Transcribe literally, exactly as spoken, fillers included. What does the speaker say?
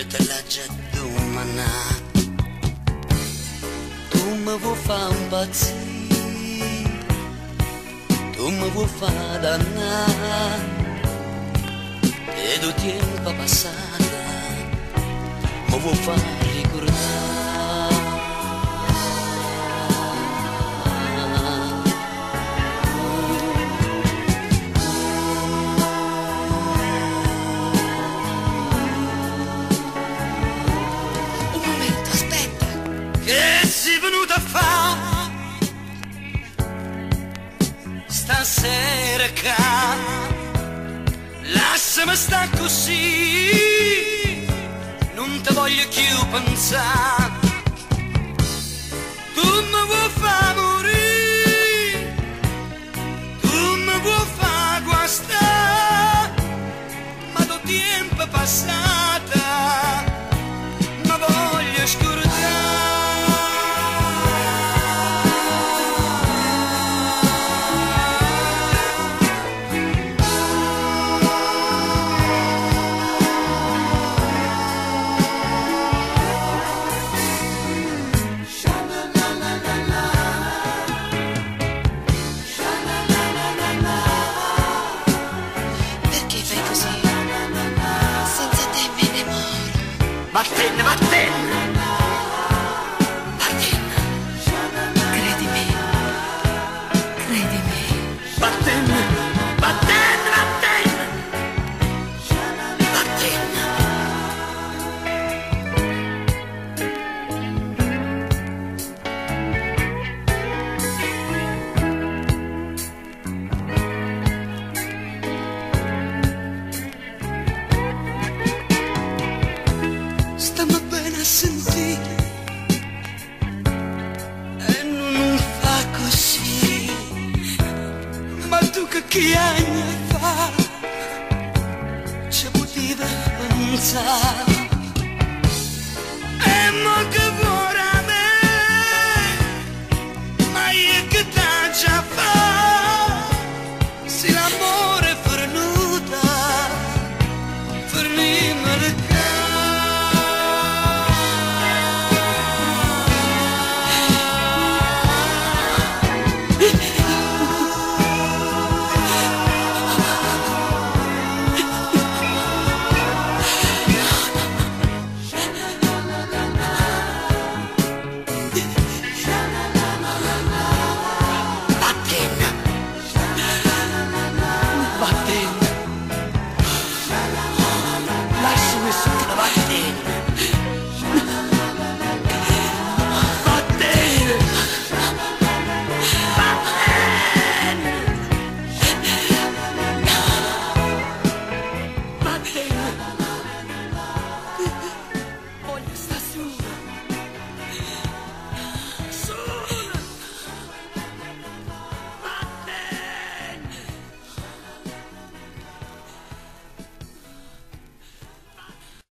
io te l'ho già domandato, tu mi vuoi fare impazzire, tu mi vuoi fare dannare, e do tempo passato mi vuoi fare ricordare. Che sei venuta a fare stasera qua? Lasciami sta così, non ti voglio più pensare. Tu mi vuoi far morire, tu mi vuoi far guastare, ma do tempo passato ma voglio scordare. Vattene, vattene! Vattene! Credimi, credimi! Vattene! Vattene, vattene! Vattene! Stammi bene a sentire e non fa così, ma tu che che anni fa ci potevi pensare, e mo che vuoi a me, ma io che t'ha già fa, se l'amore è venuta per me me ne Lasciami